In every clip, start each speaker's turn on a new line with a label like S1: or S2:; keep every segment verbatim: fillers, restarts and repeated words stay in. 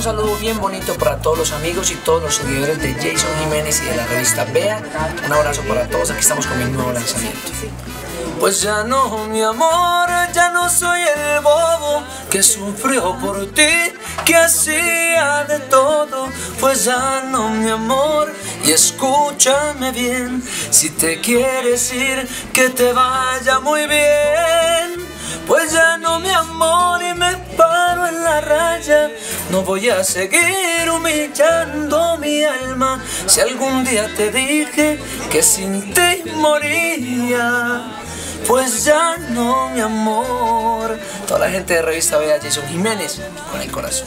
S1: saludo bien bonito para todos los amigos y todos los seguidores de Jason Jiménez y de la revista Vea. Un abrazo para todos, aquí estamos con mi nuevo lanzamiento. Pues ya no, mi amor, ya no soy el bobo que sufrió por ti, que hacía de todo. Pues ya no, mi amor, y escúchame bien, si te quieres ir, que te vaya muy bien. Pues ya no, mi amor, y me paro en la raya. No voy a seguir humillando mi alma. Si algún día te dije que sin ti moría, pues ya no, mi amor. Toda la gente de revista Vea, Jason Jiménez con el corazón.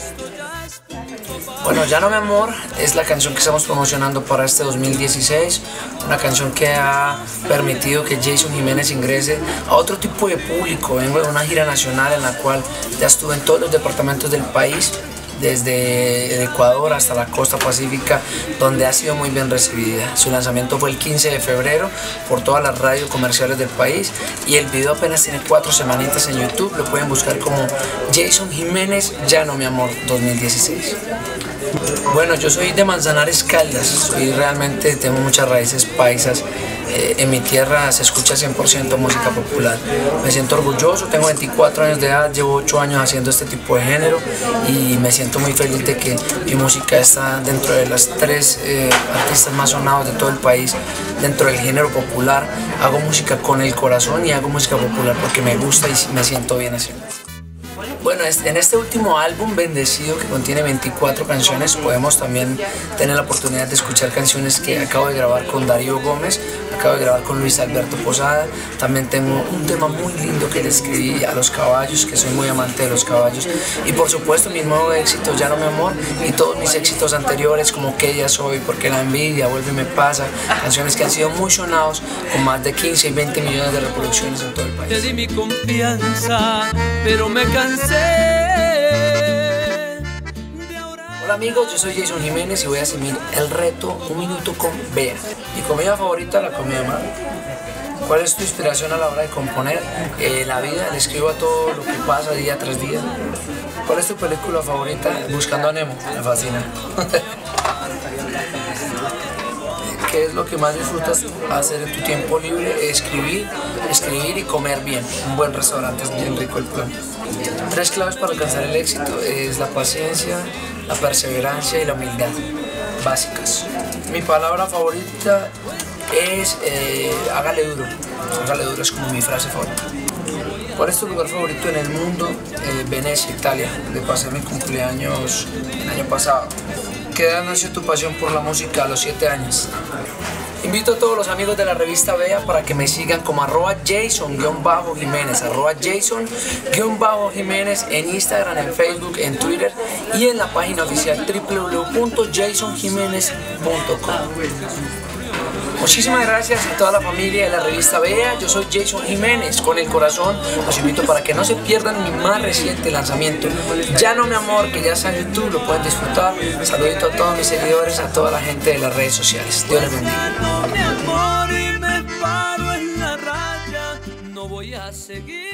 S1: Bueno, Ya no, mi amor es la canción que estamos promocionando para este dos mil dieciséis. Una canción que ha permitido que Jason Jiménez ingrese a otro tipo de público. Vengo de una gira nacional en la cual ya estuve en todos los departamentos del país, desde el Ecuador hasta la costa pacífica, donde ha sido muy bien recibida. Su lanzamiento fue el quince de febrero por todas las radios comerciales del país y el video apenas tiene cuatro semanitas en YouTube. Lo pueden buscar como Jason Jiménez Ya no, mi amor dos mil dieciséis. Bueno, yo soy de Manzanares, Caldas, soy realmente, tengo muchas raíces paisas. Eh, en mi tierra se escucha cien por ciento música popular. Me siento orgulloso, tengo veinticuatro años de edad, llevo ocho años haciendo este tipo de género y me siento muy feliz de que mi música está dentro de las tres eh, artistas más sonados de todo el país, dentro del género popular. Hago música con el corazón y hago música popular porque me gusta y me siento bien haciendo. Bueno, en este último álbum, Bendecido, que contiene veinticuatro canciones, podemos también tener la oportunidad de escuchar canciones que acabo de grabar con Darío Gómez, acabo de grabar con Luis Alberto Posada. También tengo un tema muy lindo que le escribí a los caballos, que soy muy amante de los caballos. Y por supuesto mi nuevo éxito, Ya no, mi amor, y todos mis éxitos anteriores como Que ella soy, Porque la envidia, Vuelve y me pasa. Canciones que han sido muy sonados, con más de quince y veinte millones de reproducciones en todo el país.
S2: Te di mi confianza, pero me cansé.
S1: Hola amigos, yo soy Jason Jiménez y voy a asumir el reto Un Minuto con Vea. Mi comida favorita, la comida mar. ¿Cuál es tu inspiración a la hora de componer? Eh, la vida, le escribo a todo lo que pasa día tras día. ¿Cuál es tu película favorita? Buscando a Nemo, me fascina. ¿Qué es lo que más disfrutas hacer en tu tiempo libre? Escribir, escribir y comer bien. Un buen restaurante es bien rico el plan. Tres claves para alcanzar el éxito es la paciencia, la perseverancia y la humildad. Básicas. Mi palabra favorita es eh, hágale duro. Hágale duro es como mi frase favorita. ¿Cuál es tu lugar favorito en el mundo? Eh, Venecia, Italia, donde pasé mi cumpleaños el año pasado. ¿Qué edad nació tu pasión por la música? A los siete años. Invito a todos los amigos de la revista Vea para que me sigan como arroba Jason-Jiménez, arroba Jason-Jiménez en Instagram, en Facebook, en Twitter y en la página oficial w w w punto jason jiménez punto com. Muchísimas gracias a toda la familia de la revista Vea. Yo soy Jason Jiménez con el corazón. Los invito para que no se pierdan mi más reciente lanzamiento, Ya no, mi amor, que ya está en YouTube, lo pueden disfrutar. Saludito a todos mis seguidores, a toda la gente de las redes sociales. Dios les bendiga.
S2: Ya no, mi amor, y me paro en la raya. No voy a seguir.